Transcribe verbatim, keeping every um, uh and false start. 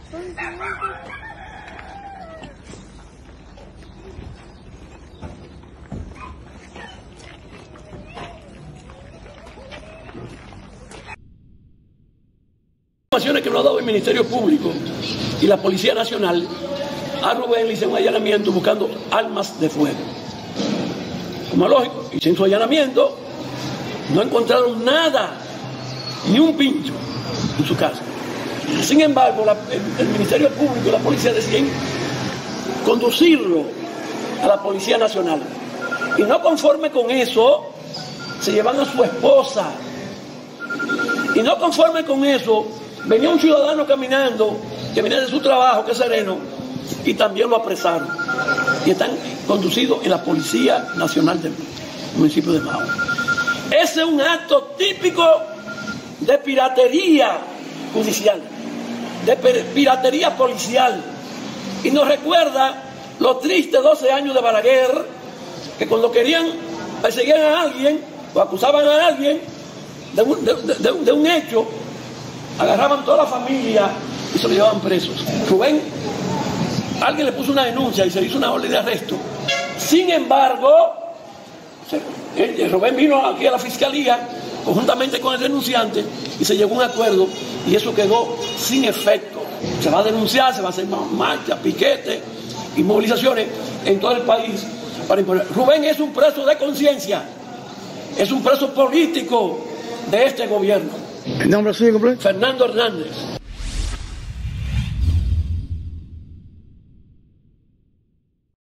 Informaciones que nos ha dado el Ministerio Público y la Policía Nacional, a Rubén le hicieron un allanamiento buscando armas de fuego. Como lógico, y en su allanamiento no encontraron nada, ni un pincho en su casa. Sin embargo, la, el, el Ministerio Público y la Policía deciden conducirlo a la Policía Nacional. Y no conforme con eso, se llevan a su esposa. Y no conforme con eso, venía un ciudadano caminando, que venía de su trabajo, que es sereno, y también lo apresaron. Y están conducidos en la Policía Nacional del municipio de Mao. Ese es un acto típico de piratería judicial, de piratería policial. Y nos recuerda los tristes doce años de Balaguer, que cuando querían perseguir a alguien o acusaban a alguien de un, de, de, de, de un hecho, agarraban toda la familia y se lo llevaban presos. Rubén, alguien le puso una denuncia y se hizo una orden de arresto. Sin embargo, Rubén vino aquí a la fiscalía conjuntamente con el denunciante y se llegó a un acuerdo y eso quedó sin efecto. Se va a denunciar, se va a hacer marchas, piquetes y movilizaciones en todo el país para imponer. Rubén es un preso de conciencia, es un preso político de este gobierno. ¿El nombre suyo completo? Fernando Hernández.